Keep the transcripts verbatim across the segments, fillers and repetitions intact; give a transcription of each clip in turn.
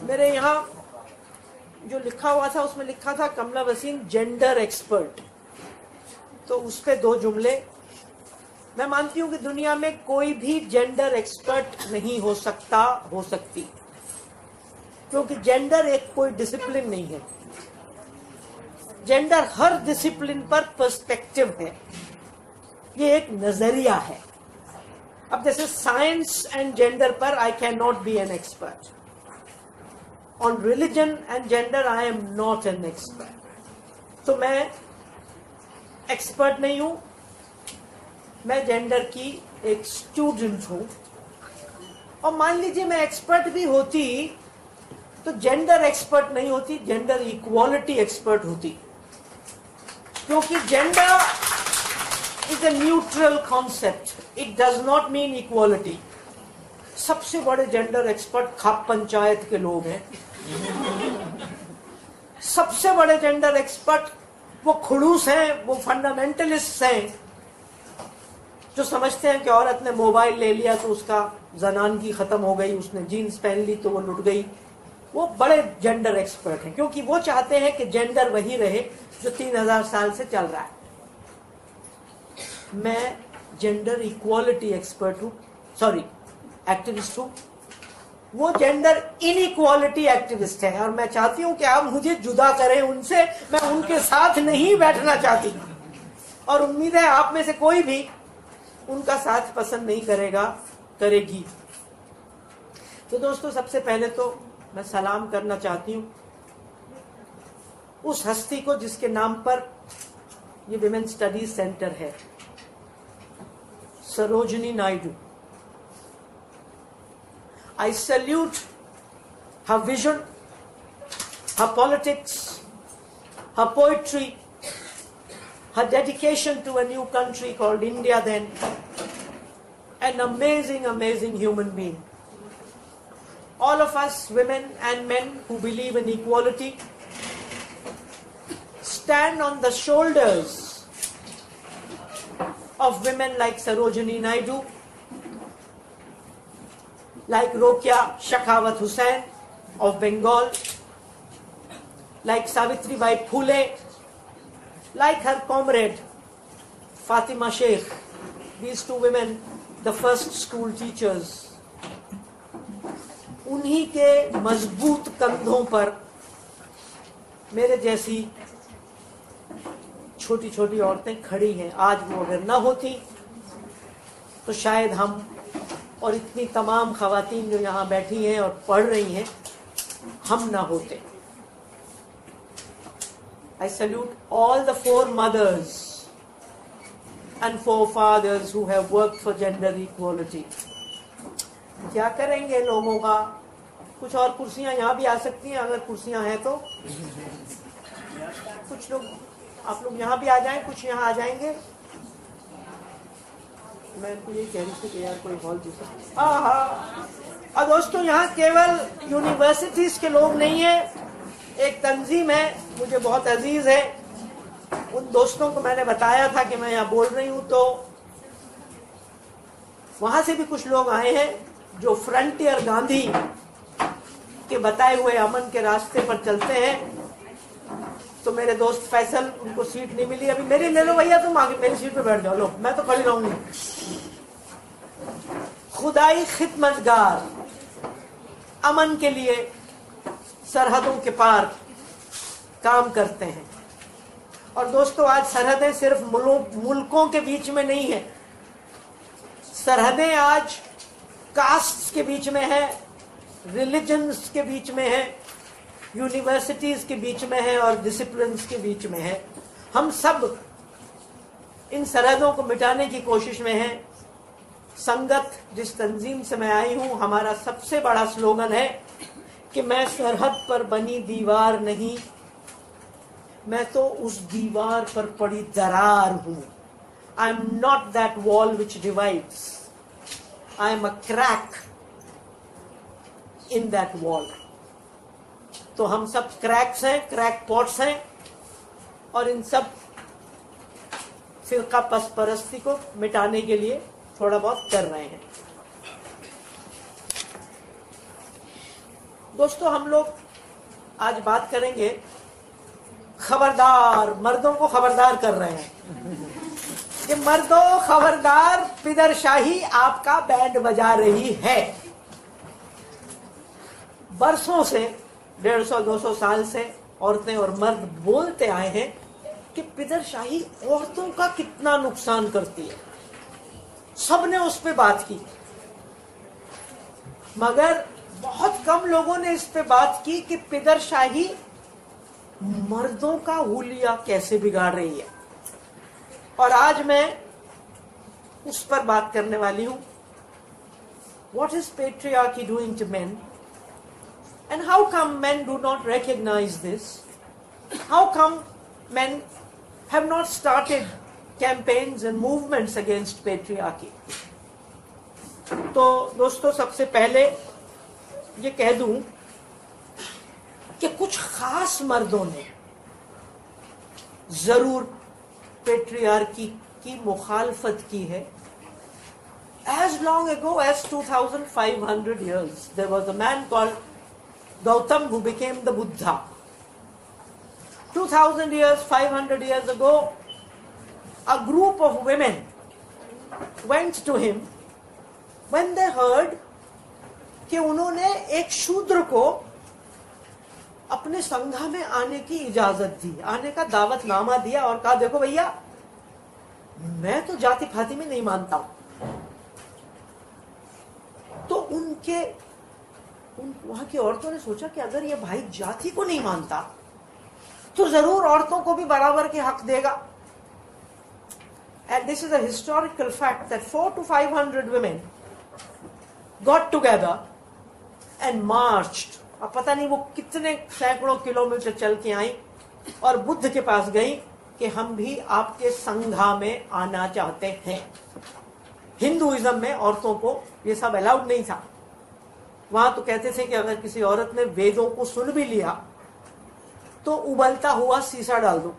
मेरे यहाँ जो लिखा हुआ था उसमें लिखा था कमला वसीम जेंडर एक्सपर्ट, तो उस पे दो जुमले। मैं मानती हूँ कि दुनिया में कोई भी जेंडर एक्सपर्ट नहीं हो सकता, हो सकती, क्योंकि जेंडर एक कोई डिसिप्लिन नहीं है। जेंडर हर डिसिप्लिन पर पर्सपेक्टिव है, ये एक नजरिया है। अब जैसे साइंस एंड जेंडर पर I can not be an expert, on religion and gender I am not an expert. तो मैं एक्सपर्ट नहीं हूं, मैं जेंडर की एक स्टूडेंट हूं। और मान लीजिए मैं एक्सपर्ट भी होती तो जेंडर एक्सपर्ट नहीं होती, जेंडर इक्वालिटी एक्सपर्ट होती, क्योंकि gender is a neutral concept, it does not mean equality. सबसे बड़े जेंडर एक्सपर्ट खाप पंचायत के लोग हैं। सबसे बड़े जेंडर एक्सपर्ट वो खुड़ूस हैं, वो फंडामेंटलिस्ट हैं, जो समझते हैं कि औरत ने मोबाइल ले लिया तो उसका जनानगी खत्म हो गई, उसने जीन्स पहन ली तो वो लुट गई। वो बड़े जेंडर एक्सपर्ट हैं, क्योंकि वो चाहते हैं कि जेंडर वही रहे जो तीन हजार साल से चल रहा है। मैं जेंडर इक्वालिटी एक्सपर्ट हूं, सॉरी एक्टिविस्ट हूं। वो जेंडर इनइक्वालिटी एक्टिविस्ट है, और मैं चाहती हूं कि आप मुझे जुदा करें उनसे, मैं उनके साथ नहीं बैठना चाहती। और उम्मीद है आप में से कोई भी उनका साथ पसंद नहीं करेगा, करेगी। तो दोस्तों, सबसे पहले तो मैं सलाम करना चाहती हूं उस हस्ती को जिसके नाम पर ये विमेन स्टडीज सेंटर है, Sarojini Naidu. I salute her vision, her politics, her poetry, her dedication to a new country called India then. An amazing, amazing human being. All of us, women and men who believe in equality, stand on the shoulders of women like Sarojini Naidu, like Rokia Shekhawat Hussain of Bengal, like Savitribai Phule, like her comrade Fatima Sheikh. These two women, the first school teachers. उन्हीं के मजबूत कंधों पर मेरे जैसी छोटी छोटी औरतें खड़ी हैं। आज वो अगर ना होती तो शायद हम और इतनी तमाम खवातीन जो यहाँ बैठी हैं और पढ़ रही हैं, हम ना होते। I salute all the foremothers and forefathers who have worked for gender equality. क्या करेंगे लोगों का? कुछ और कुर्सियां यहाँ भी आ सकती हैं अगर कुर्सियां हैं तो। कुछ लोग, आप लोग यहाँ भी आ जाएं, कुछ यहाँ आ जाएंगे। मैं इनको ये कह रही थी कि यार कोई हॉल दूसरा। हाँ हाँ। और दोस्तों, यहाँ केवल यूनिवर्सिटीज के लोग नहीं है, एक तंजीम है मुझे बहुत अजीज है। उन दोस्तों को मैंने बताया था कि मैं यहाँ बोल रही हूँ, तो वहां से भी कुछ लोग आए हैं जो फ्रंटियर गांधी के बताए हुए अमन के रास्ते पर चलते हैं। तो मेरे दोस्त फैसल, उनको सीट नहीं मिली अभी। मेरी ले लो भैया, तुम आगे मेरी सीट पे बैठ जाओ। लो, मैं तो खड़ी रहूंगी। खुदाई खिदमतगार, अमन के लिए सरहदों के पार काम करते हैं। और दोस्तों, आज सरहदें सिर्फ मुल्कों के बीच में नहीं है, सरहदें आज कास्ट्स के बीच में है, रिलीजन्स के बीच में है, यूनिवर्सिटीज के बीच में है और डिसिप्लिन्स के बीच में है। हम सब इन सरहदों को मिटाने की कोशिश में हैं। संगत, जिस तंजीम से मैं आई हूं, हमारा सबसे बड़ा स्लोगन है कि मैं सरहद पर बनी दीवार नहीं, मैं तो उस दीवार पर पड़ी दरार हूं। I am not that wall which divides, I am a crack in that wall. तो हम सब क्रैक्स हैं, क्रैक पॉट्स हैं, और इन सब फिरका परस्ती को मिटाने के लिए थोड़ा बहुत कर रहे हैं। दोस्तों, हम लोग आज बात करेंगे, खबरदार, मर्दों को खबरदार कर रहे हैं कि मर्दों खबरदार, पिदरशाही आपका बैंड बजा रही है। बरसों से, डेढ़ सौ दो सौ साल से औरतें और मर्द बोलते आए हैं कि पिदरशाही औरतों का कितना नुकसान करती है। सबने उस पर बात की, मगर बहुत कम लोगों ने इस पे बात की कि पिदरशाही मर्दों का हुलिया कैसे बिगाड़ रही है। और आज मैं उस पर बात करने वाली हूं। What is patriarchy doing to men? And how come men do not recognize this? How come men have not started campaigns and movements against patriarchy? तो दोस्तों, सबसे पहले ये कह दूं कि कुछ खास मर्दों ने जरूर पेट्रियार्की की मुखालफत की है। As long ago as two thousand five hundred years, there was a man called Gautam who became the Buddha. two thousand years, five hundred years ago, a group of women went to him when they heard कि उन्होंने एक शूद्र को अपने संघा में आने की इजाजत दी, आने का दावतनामा दिया और कहा, देखो भैया, मैं तो जाति फाति में नहीं मानता हूं। तो उनके उन वहां की औरतों ने सोचा कि अगर ये भाई जाति को नहीं मानता तो जरूर औरतों को भी बराबर के हक देगा। And this is a historical fact that four to five hundred women got together and marched। अब पता नहीं वो कितने सैकड़ों किलोमीटर चल के आई और बुद्ध के पास गई कि हम भी आपके संघा में आना चाहते हैं। हिंदुइज्म में औरतों को ये सब अलाउड नहीं था। वहां तो कहते थे कि अगर किसी औरत ने वेदों को सुन भी लिया तो उबलता हुआ सीसा डाल दो।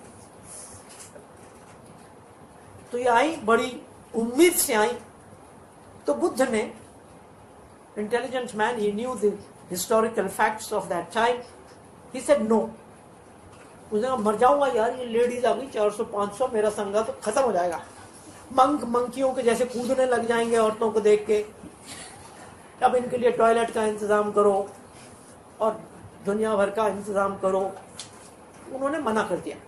तो ये आई, बड़ी उम्मीद से आई। तो बुद्ध ने, intelligent man, he knew the historical facts of that time, he said no। उसने कहा, मर जाऊंगा यार, ये लेडीज आ गई चार सौ पांच सौ, मेरा संघा तो खत्म हो जाएगा। मंक मंकियों के जैसे कूदने लग जाएंगे औरतों को देख के। अब इनके लिए टॉयलेट का इंतजाम करो और दुनिया भर का इंतजाम करो। उन्होंने मना कर दिया।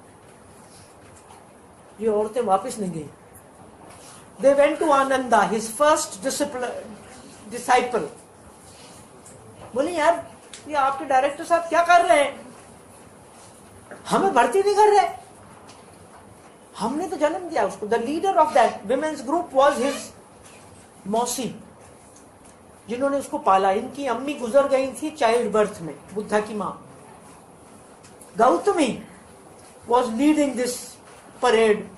ये औरतें वापस नहीं गई। They went to Ananda, his first disciple। बोले, यार ये आपके डायरेक्टर साहब क्या कर रहे हैं, हमें भर्ती नहीं कर रहे, हमने तो जन्म दिया उसको। The leader of that women's group was his मौसी, जिन्होंने उसको पाला। इनकी अम्मी गुजर गई थी चाइल्ड बर्थ में, बुद्धा की मां Gautami was leading this parade.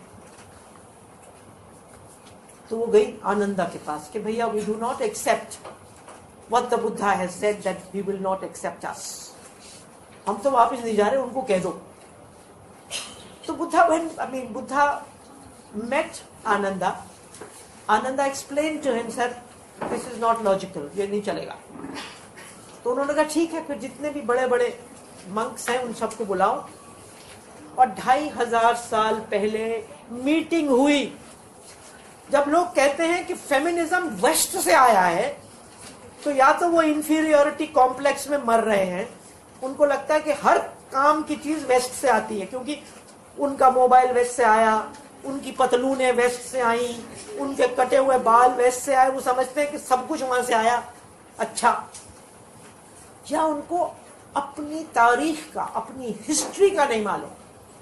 तो वो गई आनंदा के पास कि भैया, we do not accept what the Buddha has said that he will not accept us. हम तो वापस नहीं जा रहे, उनको कह दो। तो Buddha when I mean Buddha met Ananda, Ananda explain to him, sir this is not logical, ये नहीं चलेगा। तो उन्होंने कहा, ठीक है, फिर जितने भी बड़े बड़े मंक्स हैं उन सबको बुलाओ। और ढाई हजार साल पहले मीटिंग हुई। जब लोग कहते हैं कि फेमिनिज्म वेस्ट से आया है, तो या तो वो इंफीरियोरिटी कॉम्प्लेक्स में मर रहे हैं। उनको लगता है कि हर काम की चीज वेस्ट से आती है, क्योंकि उनका मोबाइल वेस्ट से आया, उनकी पतलूनें वेस्ट से आई, उनके कटे हुए बाल वेस्ट से आए। वो समझते हैं कि सब कुछ वहां से आया। अच्छा, या उनको अपनी तारीख का, अपनी हिस्ट्री का नहीं मालूम,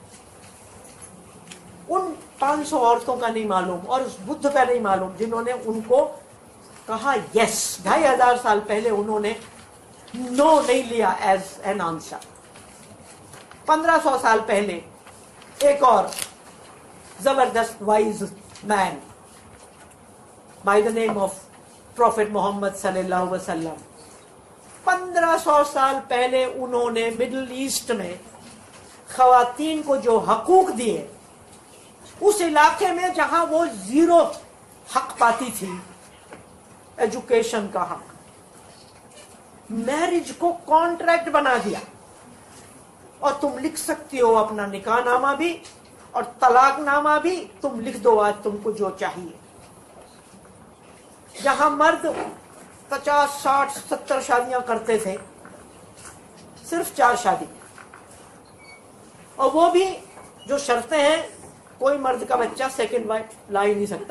उन पांच सौ औरतों का नहीं मालूम और उस बुद्ध का नहीं मालूम जिन्होंने उनको कहा यस। ढाई हजार साल पहले उन्होंने नो नहीं लिया एज एन आंसर। पंद्रह सौ साल पहले एक और जबरदस्त wise man by the name of prophet Muhammad सल्लल्लाहु अलैहि वसल्लम, पंद्रह सौ साल पहले उन्होंने मिडिल ईस्ट में खवातीन को जो हकूक दिए, उस इलाके में जहां वो जीरो हक पाती थी, एजुकेशन का हक, मैरिज को कॉन्ट्रैक्ट बना दिया और तुम लिख सकती हो अपना निकाहनामा भी और तलाकनामा भी, तुम लिख दो आज तुमको जो चाहिए। जहां मर्द पचास साठ सत्तर शादियां करते थे, सिर्फ चार शादी, और वो भी जो शर्तें हैं, कोई मर्द का बच्चा सेकंड वाइफ ला ही नहीं सकता।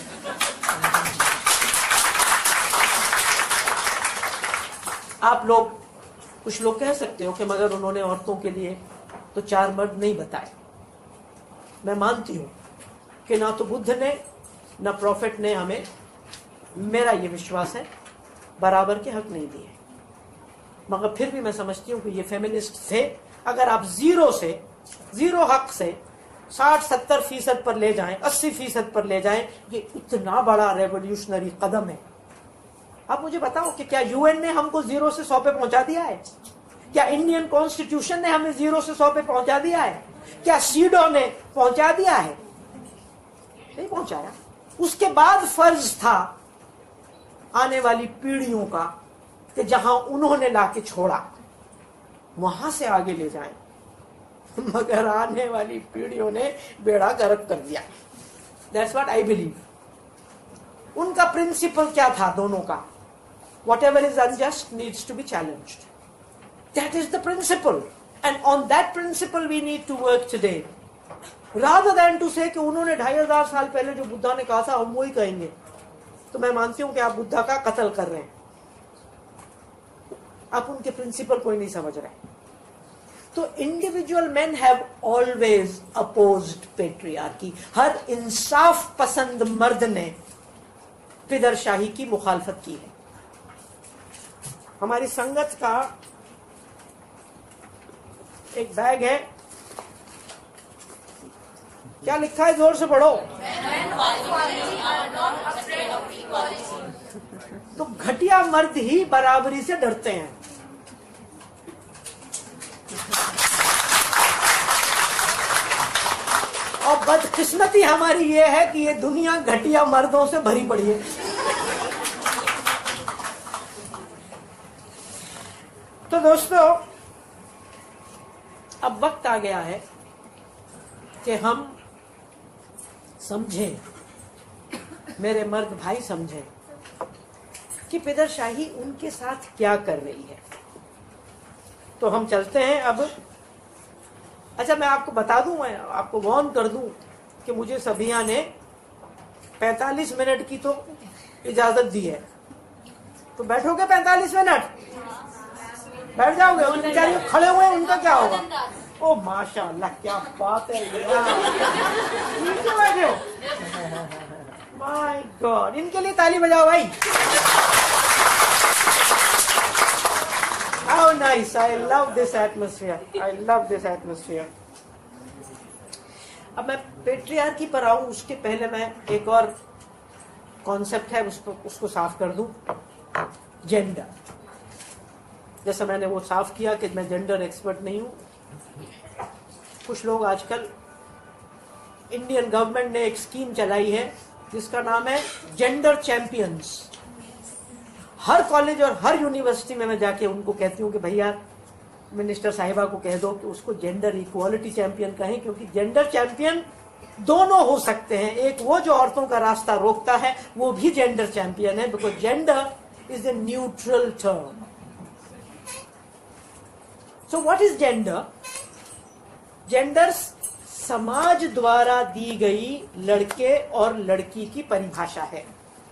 आप लोग, कुछ लोग कह सकते हो कि मगर उन्होंने औरतों के लिए तो चार मर्द नहीं बताए। मैं मानती हूं कि ना तो बुद्ध ने ना प्रॉफिट ने हमें, मेरा ये विश्वास है, बराबर के हक नहीं दिए। मगर फिर भी मैं समझती हूं कि ये फेमिनिस्ट थे। अगर आप जीरो से, जीरो हक से साठ सत्तर फीसद पर ले जाएं, अस्सी फीसद पर ले जाएं, ये इतना बड़ा रेवोल्यूशनरी कदम है। आप मुझे बताओ कि क्या यूएन ने हमको जीरो से सौ पे पहुंचा दिया है? क्या इंडियन कॉन्स्टिट्यूशन ने हमें जीरो से सौ पे पहुंचा दिया है? क्या सीडो ने पहुंचा दिया है? नहीं पहुंचाया। उसके बाद फर्ज था आने वाली पीढ़ियों का कि जहां उन्होंने लाके छोड़ा वहां से आगे ले जाएं। मगर आने वाली पीढ़ियों ने बेड़ा गर्क कर दिया। That's what I believe. उनका प्रिंसिपल क्या था दोनों का? Whatever is unjust needs to be challenged. That is the principle. And on that principle we need to work today. Rather than to say कि उन्होंने ढाई हजार साल पहले जो बुद्धा ने कहा था हम वही कहेंगे, तो मैं मानती हूं कि आप बुद्धा का कत्ल कर रहे हैं। आप उनके प्रिंसिपल कोई नहीं समझ रहे। तो individual man have always opposed patriarchy. हर इंसाफ पसंद मर्द ने पिदरशाही की मुखालफत की है। हमारी संगत का एक बैग है, क्या लिखा है? जोर से पढ़ो। तो घटिया मर्द ही बराबरी से डरते हैं। और बदकिस्मती हमारी ये है कि ये दुनिया घटिया मर्दों से भरी पड़ी है। तो दोस्तों, अब वक्त आ गया है कि हम समझें, मेरे मर्द भाई समझें कि पिदरशाही उनके साथ क्या कर रही है। तो हम चलते हैं अब। अच्छा, मैं आपको बता दूं, मैं आपको वार्न कर दूं कि मुझे सभिया ने पैंतालीस मिनट की तो इजाजत दी है। तो बैठोगे पैंतालीस मिनट? बैठ जाओगे? उन बेचारे खड़े हुए हैं, उनका क्या होगा? ओ माशाअल्लाह, क्या बात है। नीचे बैठे हो? माय गॉड, इनके लिए ताली बजाओ भाई। How nice, I love this atmosphere, I love this atmosphere. अब मैं पेट्रियार्की पर आऊं, उसके पहले मैं एक और कॉन्सेप्ट है उसको उसको साफ कर दूं। जेंडर। जैसा मैंने वो साफ किया कि मैं जेंडर एक्सपर्ट नहीं हूं। कुछ लोग आजकल, इंडियन गवर्नमेंट ने एक स्कीम चलाई है जिसका नाम है जेंडर चैंपियंस। हर कॉलेज और हर यूनिवर्सिटी में मैं जाके उनको कहती हूँ कि भैया मिनिस्टर साहिबा को कह दो कि उसको जेंडर इक्वालिटी चैंपियन कहें, क्योंकि जेंडर चैंपियन दोनों हो सकते हैं। एक वो जो औरतों का रास्ता रोकता है, वो भी जेंडर चैंपियन है, because gender is a neutral term. So what is gender? Gender समाज द्वारा दी गई लड़के और लड़की की परिभाषा है।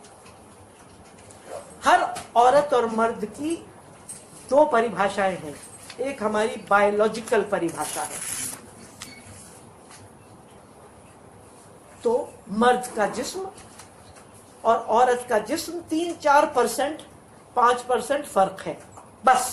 हर औरत और मर्द की दो परिभाषाएं हैं। एक हमारी बायोलॉजिकल परिभाषा है, तो मर्द का जिस्म और औरत का जिस्म तीन चार परसेंट पांच परसेंट फर्क है बस।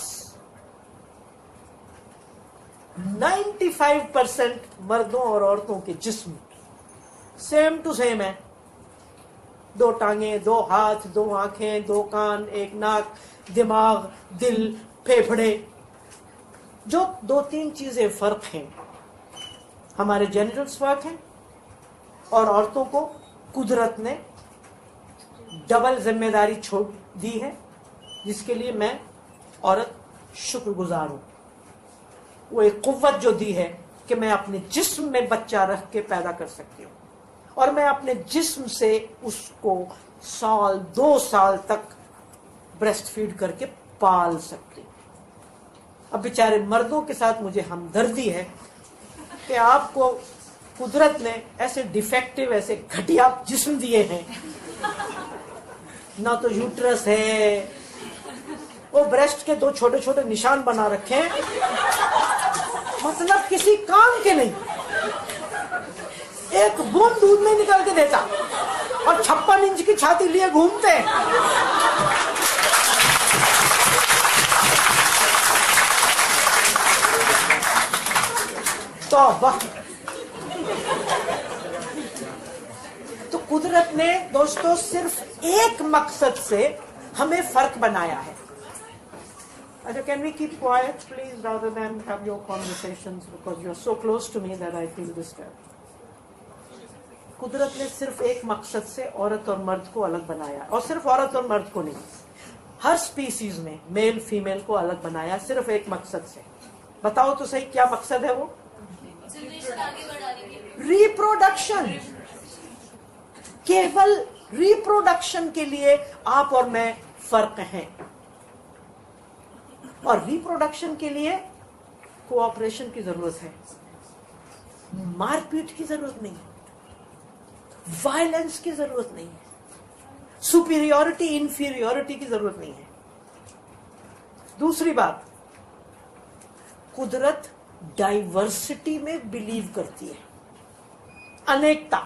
पचानवे परसेंट मर्दों और औरतों के जिस्म सेम टू सेम है। दो टांगे, दो हाथ, दो आंखें, दो कान, एक नाक, दिमाग, दिल, फेफड़े। जो दो तीन चीजें फर्क हैं, हमारे जेनिटल्स फर्क हैं, और औरतों को कुदरत ने डबल जिम्मेदारी छोड़ दी है, जिसके लिए मैं औरत शुक्रगुजार हूं, वो एक कुव्वत जो दी है कि मैं अपने जिस्म में बच्चा रख के पैदा कर सकती हूँ और मैं अपने जिस्म से उसको साल दो साल तक ब्रेस्ट फीड करके पाल सकती हूँ। अब बेचारे मर्दों के साथ मुझे हमदर्दी है कि आपको कुदरत ने ऐसे डिफेक्टिव, ऐसे घटिया जिस्म दिए हैं, ना तो यूट्रस है, वो ब्रेस्ट के दो छोटे छोटे निशान बना रखे हैं, मतलब किसी काम के नहीं, एक बूंद दूध नहीं निकाल के देता, और छप्पन इंच की छाती लिए घूमते हैं। तो वाह, तो कुदरत ने दोस्तों सिर्फ एक मकसद से हमें फर्क बनाया है। अच्छा, can we keep quiet please rather than have your conversations because you are so close to me that I feel disturbed. कुदरत ने सिर्फ एक मकसद से औरत और मर्द को अलग बनाया, और सिर्फ औरत और मर्द को नहीं, हर स्पीसीज में मेल फीमेल को अलग बनाया सिर्फ एक मकसद से। बताओ तो सही, क्या मकसद है वो? रिप्रोडक्शन। केवल रिप्रोडक्शन के लिए आप और मैं फर्क हैं, और रिप्रोडक्शन के लिए कोऑपरेशन की जरूरत है, मारपीट की जरूरत नहीं, वायलेंस की जरूरत नहीं है, सुपीरियोरिटी इंफीरियोरिटी की जरूरत नहीं है। दूसरी बात, कुदरत डाइवर्सिटी में बिलीव करती है, अनेकता।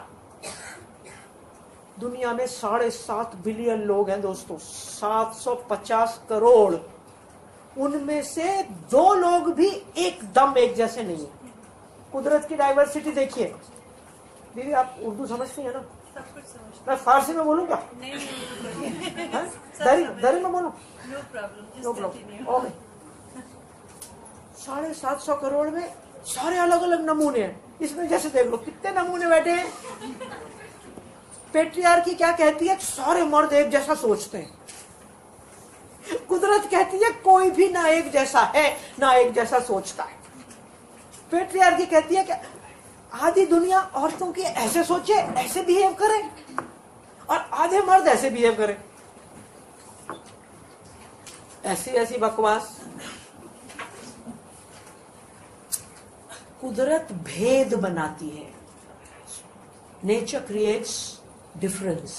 दुनिया में साढ़े सात बिलियन लोग हैं दोस्तों, सात सौ पचास करोड़, उनमें से दो लोग भी एकदम एक जैसे नहीं है। कुदरत की डाइवर्सिटी देखिए। दीदी आप उर्दू समझती हैं ना? सब कुछ समझती मैं फारसी में बोलूंगा? नहीं नहीं दरी दरी में बोलूं? No problem, no problem, okay. साढ़े सात सौ करोड़ में सारे अलग अलग नमूने हैं। इसमें जैसे देख लो कितने नमूने बैठे हैं। पेट्रियार्की क्या कहती है? सारे मर्द एक जैसा सोचते हैं। कुदरत कहती है कोई भी ना एक जैसा है ना एक जैसा सोचता है। पेट्रियार्की कहती है कि आधी दुनिया औरतों की ऐसे सोचे, ऐसे बिहेव करे, और आधे मर्द ऐसे बिहेव करे। ऐसी ऐसी बकवास। कुदरत भेद बनाती है। Nature creates difference.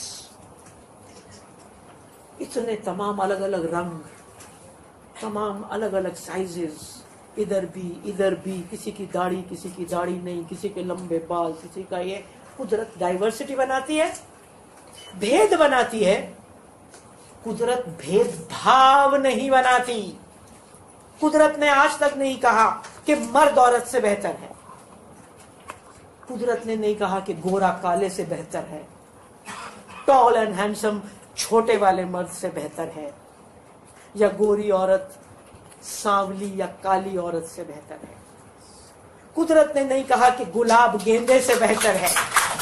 इतने तमाम अलग अलग रंग, तमाम अलग अलग साइजेस, इधर भी इधर भी, किसी की दाढ़ी किसी की दाढ़ी नहीं, किसी के लंबे बाल, किसी का ये। कुदरत डाइवर्सिटी बनाती है, भेद बनाती है। कुदरत भेदभाव नहीं बनाती। कुदरत ने आज तक नहीं कहा कि मर्द औरत से बेहतर है। कुदरत ने नहीं कहा कि गोरा काले से बेहतर है, टॉल एंड हैंडसम छोटे वाले मर्द से बेहतर है, या गोरी औरत सांवली या काली औरत से बेहतर है। कुदरत ने नहीं कहा कि गुलाब गेंदे से बेहतर है।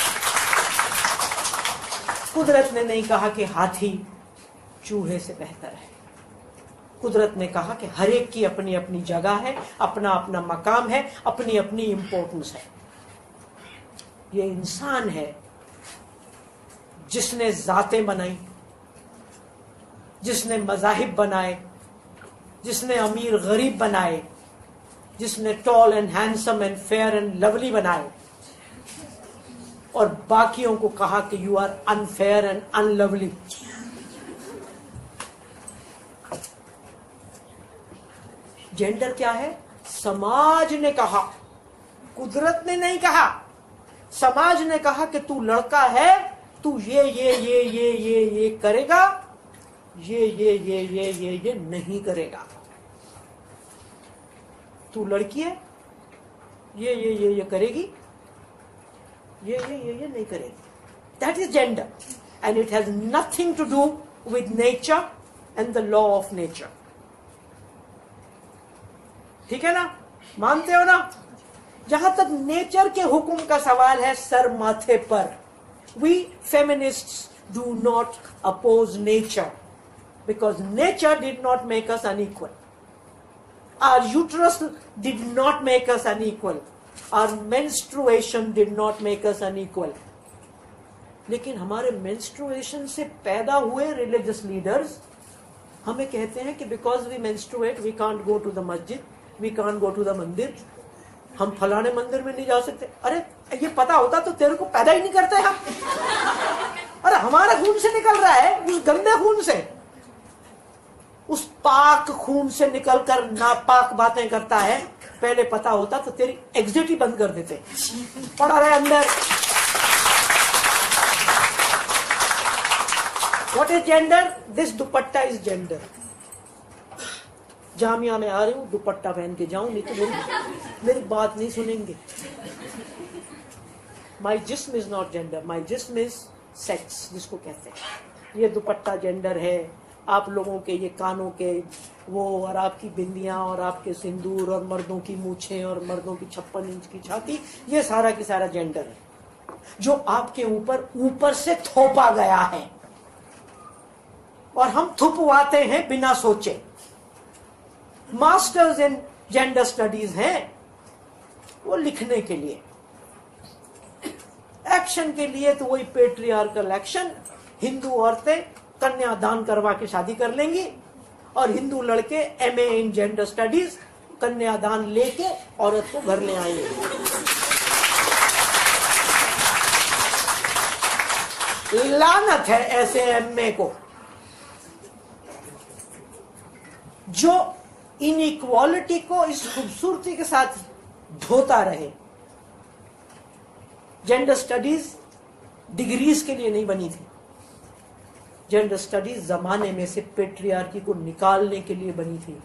कुदरत ने नहीं कहा कि हाथी चूहे से बेहतर है। कुदरत ने कहा कि हर एक की अपनी अपनी जगह है, अपना अपना मकाम है, अपनी अपनी इंपॉर्टेंस है। ये इंसान है जिसने जातें बनाई, जिसने मजाहिब बनाए, जिसने अमीर गरीब बनाए, जिसने tall and handsome and fair and lovely बनाए, और बाकियों को कहा कि you are unfair and unlovely. Gender क्या है? समाज ने कहा, कुदरत ने नहीं कहा। समाज ने कहा कि तू लड़का है, तू ये ये ये ये ये ये करेगा, ये ये ये ये ये ये नहीं करेगा। तू लड़की है, ये ये ये ये करेगी, ये ये ये ये नहीं करेगी। That is gender, and it has nothing to do with nature and the law of nature. ठीक है ना? मानते हो ना? जहां तक नेचर के हुक्म का सवाल है, सर माथे पर। We feminists do not oppose nature, because nature did not make us unequal. Our uterus did not make us unequal. Our menstruation did not make us unequal. लेकिन हमारे menstruation से पैदा हुए religious leaders हमें कहते हैं कि because we menstruate we can't go to the masjid, we can't go to the मंदिर, हम फलाने मंदिर में नहीं जा सकते. अरे ये पता होता तो तेरे को पैदा ही नहीं करते हम. अरे हमारे खून से निकल रहा है, उस गंदे खून से, उस पाक खून से निकलकर नापाक बातें करता है. पहले पता होता तो तेरी एग्जिट ही बंद कर देते. पड़ा रहे अंदर. What is gender? This dupatta is gender. Jamia में आ रही हूँ, दुपट्टा पहन के जाऊं, नहीं तो मेरी मेरी बात नहीं सुनेंगे. My जिस्म is not gender. My जिस्म is sex, जिसको कहते हैं. ये दुपट्टा जेंडर है. आप लोगों के ये कानों के वो और आपकी बिंदियां और आपके सिंदूर और मर्दों की मूछें और मर्दों की छप्पन इंच की छाती, ये सारा की सारा जेंडर है जो आपके ऊपर ऊपर से थोपा गया है और हम थुपवाते हैं बिना सोचे. मास्टर्स इन जेंडर स्टडीज हैं वो लिखने के लिए, एक्शन के लिए तो वही पेट्रियार्कल एक्शन. हिंदू औरतें कन्यादान करवा के शादी कर लेंगी और हिंदू लड़के एमए इन जेंडर स्टडीज कन्यादान लेके औरत को घर ले आएंगे. लानत है ऐसे एमए को जो इनइक्वालिटी को इस खूबसूरती के साथ धोता रहे. जेंडर स्टडीज डिग्रीज के लिए नहीं बनी थी. जेंडर स्टडीज जमाने में से पेट्रियार्की को निकालने के लिए बनी थी,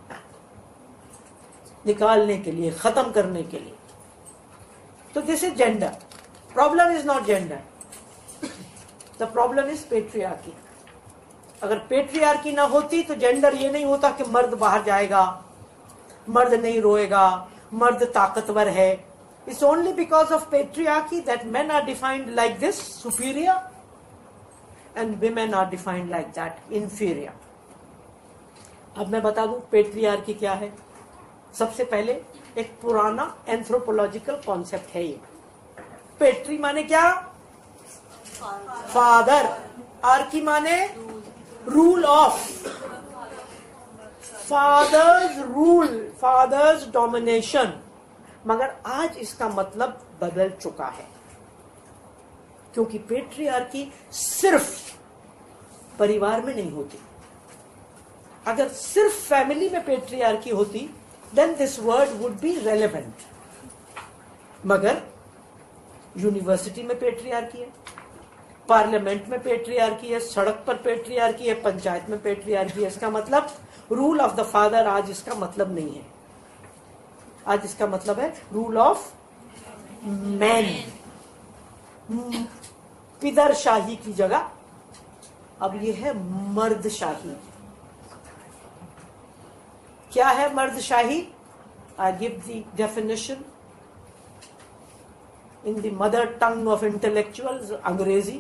निकालने के लिए, खत्म करने के लिए. तो this is gender. Problem is not gender, the problem is patriarchy. अगर पेट्रियार्की ना होती तो जेंडर ये नहीं होता कि मर्द बाहर जाएगा, मर्द नहीं रोएगा, मर्द ताकतवर है. It's only because of patriarchy that men are defined like this, superior, and women are defined like that, inferior. अब मैं बता दूं पेट्रियार्की क्या है. सबसे पहले एक पुराना एंथ्रोपोलॉजिकल कॉन्सेप्ट है ये. पेट्री माने क्या? फादर. आर्की माने rule of. Fathers rule, fathers domination. मगर आज इसका मतलब बदल चुका है क्योंकि पेट्रियार्की सिर्फ परिवार में नहीं होती. अगर सिर्फ फैमिली में पेट्रियार्की होती then this word would be relevant. मगर यूनिवर्सिटी में पेट्रियार्की है, पार्लियामेंट में पेट्रियार्की है, सड़क पर पेट्रियार्की है, पंचायत में पेट्रियार्की है. इसका मतलब रूल ऑफ द फादर आज इसका मतलब नहीं है. आज इसका मतलब है रूल ऑफ मैन. पिदरशाही की जगह अब ये है मर्दशाही. क्या है मर्दशाही? I give the definition in the mother tongue of intellectuals, अंग्रेजी.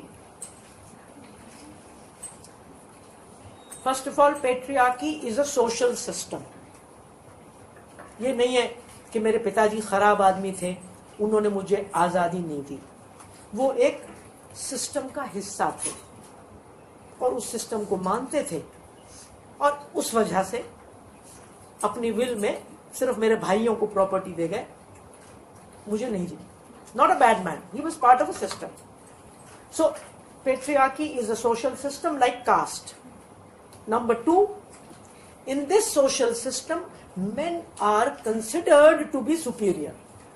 First of all, patriarchy is a social system. ये नहीं है कि मेरे पिताजी खराब आदमी थे, उन्होंने मुझे आजादी नहीं दी. वो एक सिस्टम का हिस्सा थे और उस सिस्टम को मानते थे और उस वजह से अपनी विल में सिर्फ मेरे भाइयों को प्रॉपर्टी दे गए, मुझे नहीं दी. Not a bad man, he was part of a system. So patriarchy is a social system like caste. Number two, in this social system men are considered to be superior,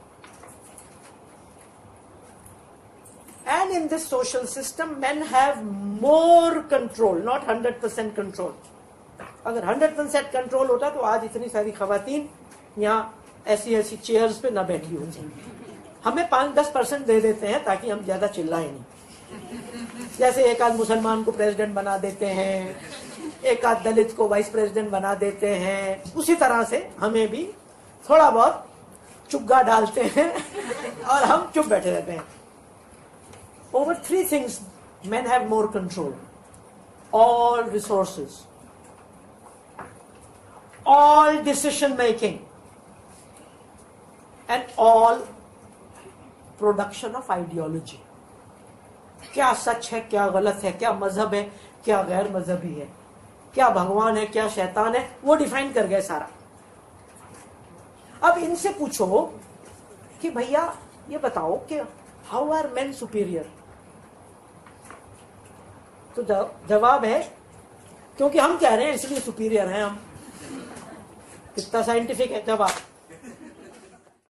and in this social system men have more control, not one hundred percent control. अगर one hundred percent control होता तो आज इतनी सारी खवातीन यहाँ ऐसी ऐसी चेयर्स पे ना बैठी होती. हमें पाँच दस परसेंट दे देते हैं ताकि हम ज्यादा चिल्लाएं नहीं. जैसे एक आध मुसलमान को प्रेसिडेंट बना देते हैं, एक आध दलित को वाइस प्रेसिडेंट बना देते हैं, उसी तरह से हमें भी थोड़ा बहुत चुग्गा डालते हैं और हम चुप बैठे रहते हैं. Over three things men have more control. All resources, all decision making and all production of ideology. क्या सच है, क्या गलत है, क्या मजहब है, क्या गैर मजहबी है, क्या भगवान है, क्या शैतान है, वो डिफाइन कर गए सारा. अब इनसे पूछो कि भैया ये बताओ कि हाउ आर मेन सुपीरियर. तो जवाब है क्योंकि हम कह रहे हैं इसलिए सुपीरियर हैं हम. कितना साइंटिफिक है जवाब.